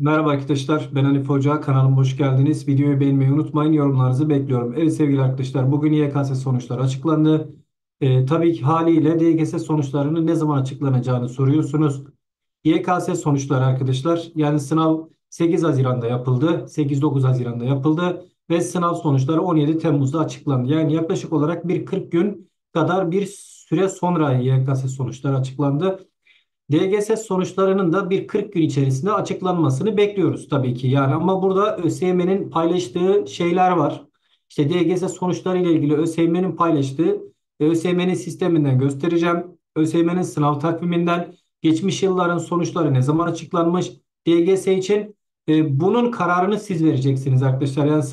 Merhaba arkadaşlar, ben Hanif Hoca. Kanalıma hoş geldiniz. Videoyu beğenmeyi unutmayın, yorumlarınızı bekliyorum. Evet sevgili arkadaşlar, bugün YKS sonuçları açıklandı. Tabii ki haliyle DGS sonuçlarının ne zaman açıklanacağını soruyorsunuz. YKS sonuçları arkadaşlar, yani sınav 8 Haziran'da yapıldı, 8-9 Haziran'da yapıldı ve sınav sonuçları 17 Temmuz'da açıklandı. Yani yaklaşık olarak bir 40 gün kadar bir süre sonra YKS sonuçları açıklandı. DGS sonuçlarının da bir 40 gün içerisinde açıklanmasını bekliyoruz tabii ki. Yani ama burada ÖSYM'nin paylaştığı şeyler var. İşte DGS sonuçları ile ilgili ÖSYM'nin paylaştığı ÖSYM'nin sisteminden göstereceğim. ÖSYM'nin sınav takviminden geçmiş yılların sonuçları ne zaman açıklanmış DGS için bunun kararını siz vereceksiniz arkadaşlar. Yani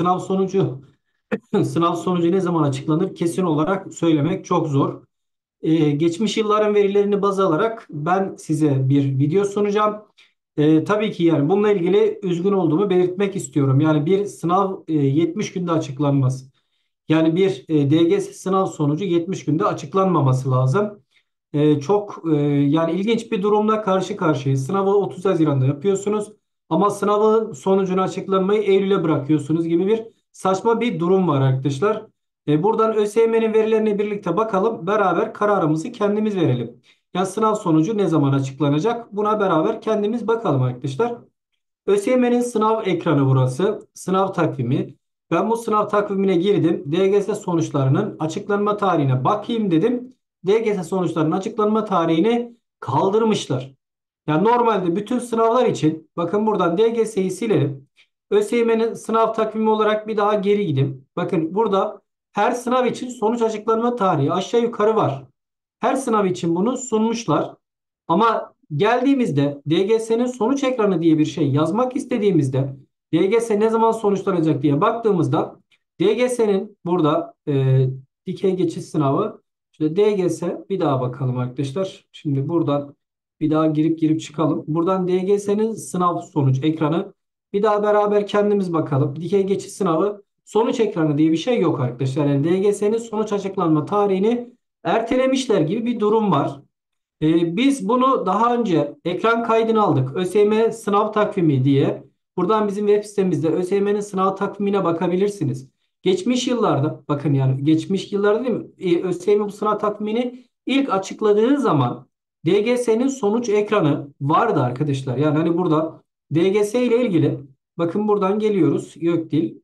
sınav sonucu ne zaman açıklanır kesin olarak söylemek çok zor. Geçmiş yılların verilerini baz alarak ben size bir video sunacağım. Tabii ki yani bununla ilgili üzgün olduğumu belirtmek istiyorum. Yani bir sınav 70 günde açıklanmaz. Yani bir DGS sınav sonucu 70 günde açıklanmaması lazım. Çok yani ilginç bir durumla karşı karşıyayız. Sınavı 30 Haziran'da yapıyorsunuz ama sınavın sonucunu açıklanmayı Eylül'e bırakıyorsunuz gibi bir saçma bir durum var arkadaşlar. Buradan ÖSYM'nin verilerine birlikte bakalım. Beraber kararımızı kendimiz verelim. Yani sınav sonucu ne zaman açıklanacak? Buna beraber kendimiz bakalım arkadaşlar. ÖSYM'nin sınav ekranı burası. Sınav takvimi. Ben bu sınav takvimine girdim. DGS sonuçlarının açıklanma tarihine bakayım dedim. DGS sonuçlarının açıklanma tarihini kaldırmışlar. Yani normalde bütün sınavlar için bakın buradan DGS'yi silelim. ÖSYM'nin sınav takvimi olarak bir daha geri gidin. Bakın burada her sınav için sonuç açıklanma tarihi aşağı yukarı var. Her sınav için bunu sunmuşlar. Ama geldiğimizde DGS'nin sonuç ekranı diye bir şey yazmak istediğimizde DGS ne zaman sonuçlanacak diye baktığımızda DGS'nin burada dikey geçiş sınavı işte DGS bir daha bakalım arkadaşlar. Şimdi buradan bir daha girip çıkalım. Buradan DGS'nin sınav sonuç ekranı bir daha beraber kendimiz bakalım. Dikey geçiş sınavı sonuç ekranı diye bir şey yok arkadaşlar. Yani DGS'nin sonuç açıklanma tarihini ertelemişler gibi bir durum var. Biz bunu daha önce ekran kaydını aldık. ÖSYM sınav takvimi diye. Buradan bizim web sitemizde ÖSYM'nin sınav takvimine bakabilirsiniz. Geçmiş yıllarda bakın yani geçmiş yıllarda değil mi? ÖSYM bu sınav takvimini ilk açıkladığı zaman DGS'nin sonuç ekranı vardı arkadaşlar. Yani hani burada DGS ile ilgili bakın buradan geliyoruz. YÖKDİL,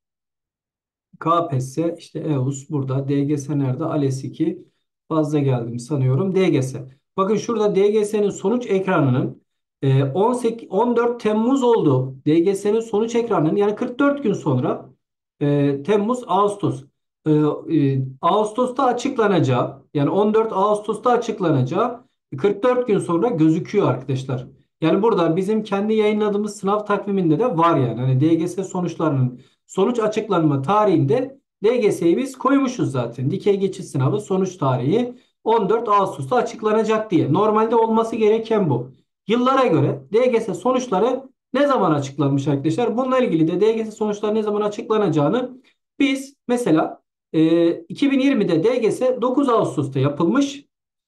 KPSS, işte EUS burada. DGS nerede? ALES 2. Fazla geldim sanıyorum. DGS. Bakın şurada DGS'nin sonuç ekranının 18, 14 Temmuz oldu. DGS'nin sonuç ekranının yani 44 gün sonra Temmuz, Ağustos. Ağustos'ta açıklanacağı yani 14 Ağustos'ta açıklanacağı 44 gün sonra gözüküyor arkadaşlar. Yani burada bizim kendi yayınladığımız sınav takviminde de var yani. Hani DGS sonuçlarının sonuç açıklanma tarihinde DGS'yi biz koymuşuz zaten. Dikey geçiş sınavı sonuç tarihi 14 Ağustos'ta açıklanacak diye. Normalde olması gereken bu. Yıllara göre DGS sonuçları ne zaman açıklanmış arkadaşlar? Bununla ilgili de DGS sonuçları ne zaman açıklanacağını biz mesela 2020'de DGS 9 Ağustos'ta yapılmış.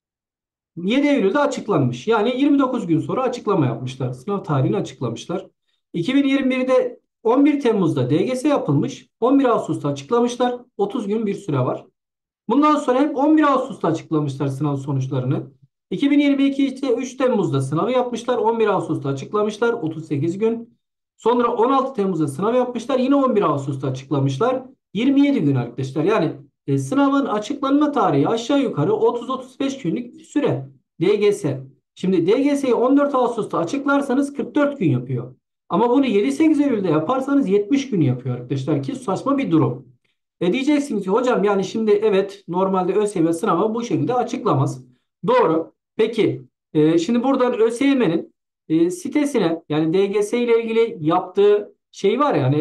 7 Eylül'de açıklanmış. Yani 29 gün sonra açıklama yapmışlar. Sınav tarihini açıklamışlar. 2021'de 11 Temmuz'da DGS yapılmış. 11 Ağustos'ta açıklamışlar. 30 gün bir süre var. Bundan sonra hep 11 Ağustos'ta açıklamışlar sınav sonuçlarını. 2022'de 3 Temmuz'da sınavı yapmışlar. 11 Ağustos'ta açıklamışlar. 38 gün. Sonra 16 Temmuz'da sınav yapmışlar. Yine 11 Ağustos'ta açıklamışlar. 27 gün arkadaşlar. Yani sınavın açıklanma tarihi aşağı yukarı 30-35 günlük bir süre. DGS. Şimdi DGS'yi 14 Ağustos'ta açıklarsanız 44 gün yapıyor. Ama bunu 7-8 Eylül'de yaparsanız 70 gün yapıyor arkadaşlar ki saçma bir durum. Diyeceksiniz ki hocam yani şimdi evet normalde ÖSYM sınavı bu şekilde açıklamaz. Doğru. Peki şimdi buradan ÖSYM'nin sitesine yani DGS ile ilgili yaptığı şey var yani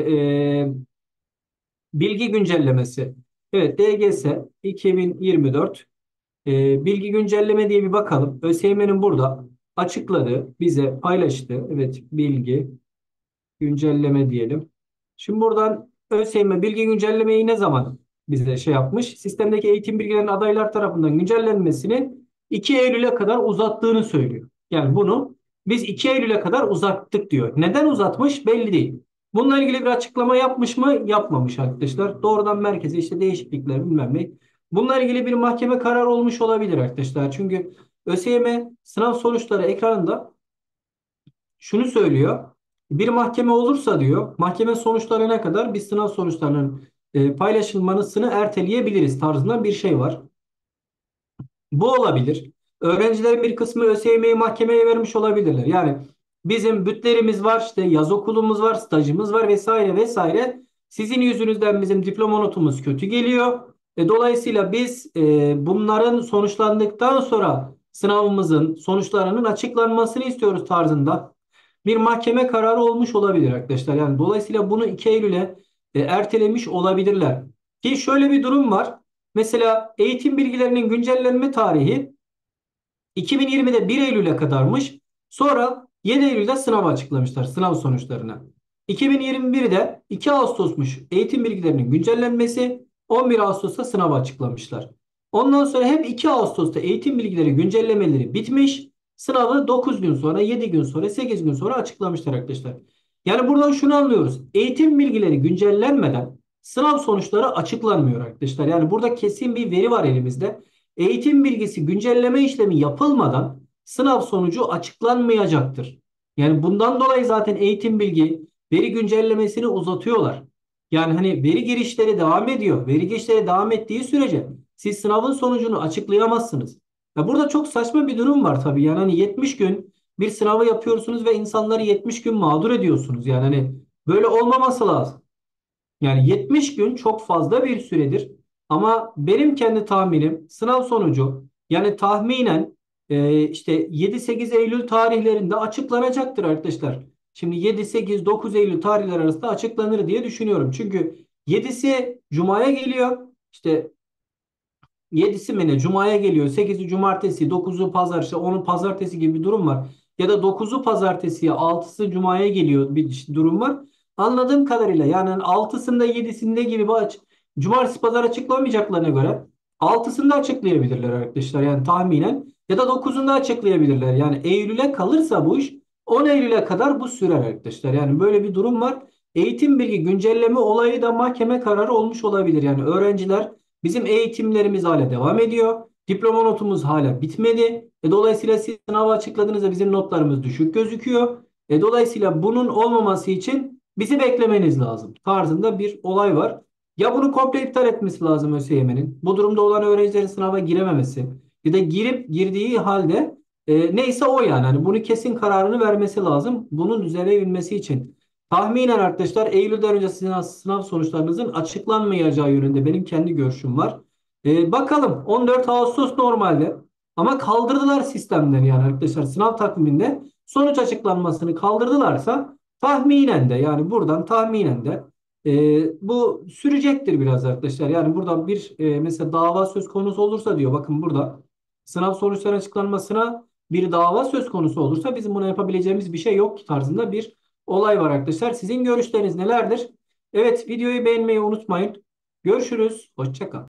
bilgi güncellemesi. Evet DGS 2024 bilgi güncelleme diye bir bakalım. ÖSYM'nin burada açıkladığı bize paylaştığı evet bilgi güncelleme diyelim. Şimdi buradan ÖSYM bilgi güncellemeyi ne zaman bize şey yapmış? Sistemdeki eğitim bilgilerinin adaylar tarafından güncellenmesini 2 Eylül'e kadar uzattığını söylüyor. Yani bunu Biz 2 Eylül'e kadar uzattık diyor. Neden uzatmış belli değil. Bununla ilgili bir açıklama yapmış mı? Yapmamış arkadaşlar. Doğrudan merkeze işte değişiklikler bilmem ne. Bununla ilgili bir mahkeme kararı olmuş olabilir arkadaşlar. Çünkü ÖSYM sınav sonuçları ekranında şunu söylüyor. Bir mahkeme olursa diyor, mahkeme sonuçlarına kadar biz sınav sonuçlarının paylaşılmasını erteleyebiliriz tarzında bir şey var. Bu olabilir. Öğrencilerin bir kısmı ÖSYM'yi mahkemeye vermiş olabilirler. Yani bizim bütlerimiz var, işte yaz okulumuz var, stajımız var vesaire vesaire. Sizin yüzünüzden bizim diploma notumuz kötü geliyor. Dolayısıyla biz bunların sonuçlandıktan sonra sınavımızın sonuçlarının açıklanmasını istiyoruz tarzında bir mahkeme kararı olmuş olabilir arkadaşlar. Yani dolayısıyla bunu 2 Eylül'e ertelemiş olabilirler. Ki şöyle bir durum var. Mesela eğitim bilgilerinin güncellenme tarihi 2020'de 1 Eylül'e kadarmış. Sonra 7 Eylül'de sınav açıklamışlar, sınav sonuçlarını. 2021'de 2 Ağustos'muş eğitim bilgilerinin güncellenmesi. 11 Ağustos'ta sınav açıklamışlar. Ondan sonra hep 2 Ağustos'ta eğitim bilgileri güncellemeleri bitmiş. Sınavı 9 gün sonra, 7 gün sonra, 8 gün sonra açıklamışlar arkadaşlar. Yani buradan şunu anlıyoruz. Eğitim bilgileri güncellenmeden sınav sonuçları açıklanmıyor arkadaşlar. Yani burada kesin bir veri var elimizde. Eğitim bilgisi güncelleme işlemi yapılmadan sınav sonucu açıklanmayacaktır. Yani bundan dolayı zaten eğitim bilgi veri güncellemesini uzatıyorlar. Yani hani veri girişleri devam ediyor. Veri girişleri devam ettiği sürece siz sınavın sonucunu açıklayamazsınız. Ya burada çok saçma bir durum var tabii. Yani hani 70 gün bir sınavı yapıyorsunuz ve insanları 70 gün mağdur ediyorsunuz. Yani hani böyle olmaması lazım. Yani 70 gün çok fazla bir süredir. Ama benim kendi tahminim sınav sonucu yani tahminen işte 7-8 Eylül tarihlerinde açıklanacaktır arkadaşlar. Şimdi 7-8-9 Eylül tarihler arasında açıklanır diye düşünüyorum. Çünkü 7'si Cuma'ya geliyor. İşte 7'si mi ne? Cuma'ya geliyor. 8'i cumartesi, 9'u pazar, işte 10'u pazartesi gibi bir durum var. Ya da 9'u pazartesiye, 6'sı cumaya geliyor bir işte durum var. Anladığım kadarıyla yani 6'sında 7'sinde gibi cumartesi pazar açıklamayacaklarına göre 6'sında açıklayabilirler arkadaşlar yani tahminen ya da 9'unda açıklayabilirler. Yani Eylül'e kalırsa bu iş 10 Eylül'e kadar bu sürer arkadaşlar. Yani böyle bir durum var. Eğitim bilgi güncelleme olayı da mahkeme kararı olmuş olabilir. Yani öğrenciler bizim eğitimlerimiz hala devam ediyor. Diploma notumuz hala bitmedi. Dolayısıyla siz sınavı açıkladığınızda bizim notlarımız düşük gözüküyor. Dolayısıyla bunun olmaması için bizi beklemeniz lazım tarzında bir olay var. Ya bunu komple iptal etmesi lazım ÖSYM'nin. Bu durumda olan öğrencilerin sınava girememesi. Ya da girip girdiği halde neyse o yani. Hani bunu kesin kararını vermesi lazım. Bunun düzelebilmesi için. Tahminen arkadaşlar Eylül'den önce sizin sınav sonuçlarınızın açıklanmayacağı yönünde benim kendi görüşüm var. Bakalım 14 Ağustos normalde ama kaldırdılar sistemden yani arkadaşlar sınav takviminde sonuç açıklanmasını kaldırdılarsa tahminen de yani buradan tahminen de bu sürecektir biraz arkadaşlar. Yani burada bir mesela dava söz konusu olursa diyor bakın burada sınav sonuçları açıklanmasına bir dava söz konusu olursa bizim buna yapabileceğimiz bir şey yok ki tarzında bir olay var arkadaşlar. Sizin görüşleriniz nelerdir? Evet videoyu beğenmeyi unutmayın. Görüşürüz. Hoşça kalın.